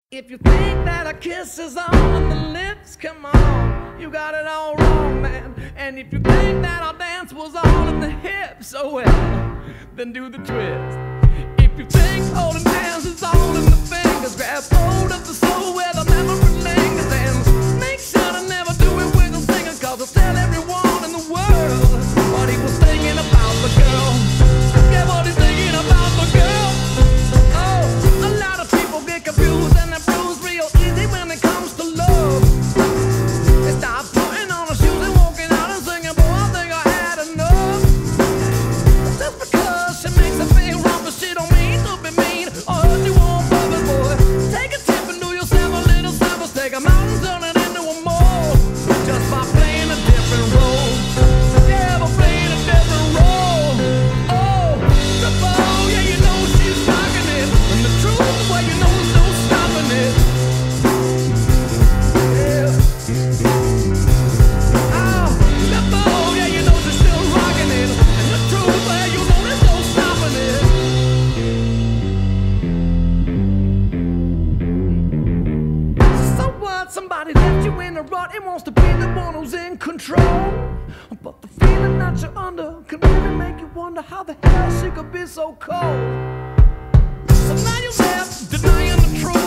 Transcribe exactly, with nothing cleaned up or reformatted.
If you think that a kiss is on the lips, come on, you got it all wrong, man. And if you think that our dance was all in the hips, oh well, then do the twist. If you think holding hands is all in the fingers, grab hold of the soul where the memory lingers, and make sure to never do it with a singer, cause it'll tell everyone in the world what he was thinking about the girl. Yeah, what he's thinking about the girl. Oh, a lot of people get confused and they bruise real easy when it comes to love. They start putting on their shoes and walking out and singing, boy, I think I had enough. Just because she makes her feel wrong, but she don't mean to be mean or hurt you on purpose, boy. Take a tip and do yourself a little service. Take a mountain, turn it into a mole, just by playing a different role. Yeah, by playing a different role. Oh, the ball, yeah, you know she's rocking it. And the truth, well, you know there's no stopping it. Yeah. Oh, the ball, yeah, you know she's still rocking it. And the truth, well, you know there's no stopping it. So what? Somebody left you in a rut and wants to be the one who's in control. But the feeling that you're under can really make you wonder how the hell she could be so cold. So now you're left denying the truth.